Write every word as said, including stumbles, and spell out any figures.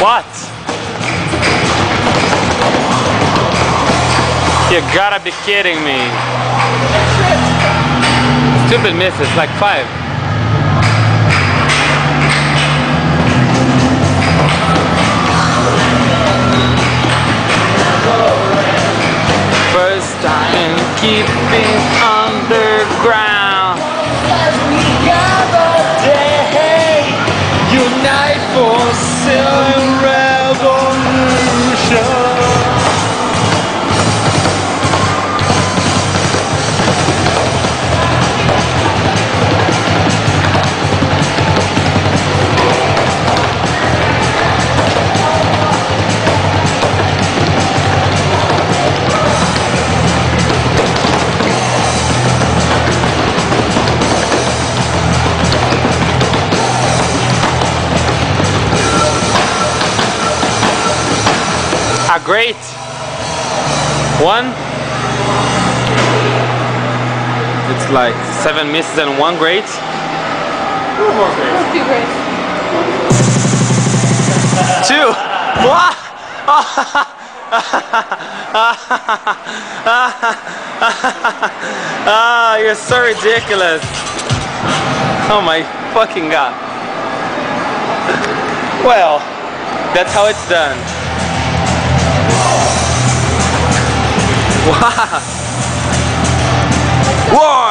What? You gotta be kidding me. Stupid misses, like five. First time keeping underground. Unite for silent revolution. A great one. It's like seven misses and one great. Two more greats. Two greats. Two. What? Ah, you're so ridiculous. Oh my fucking god. Well, that's how it's done. Wow! Whoa!